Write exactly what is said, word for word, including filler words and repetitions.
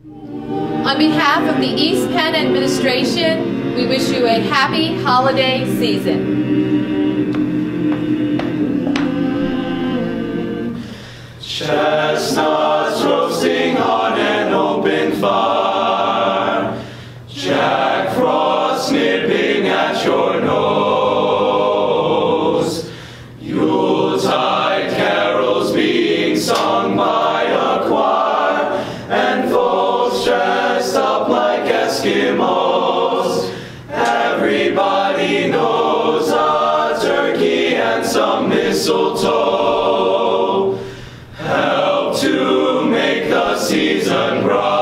On behalf of the East Penn administration, we wish you a happy holiday season. Chestnuts roasting on an open fire, Jack Frost nipping at your nose, Yuletide carols being sung by a choir, and folks dressed up like Eskimos. Everybody knows a turkey and some mistletoe help to make the season bright.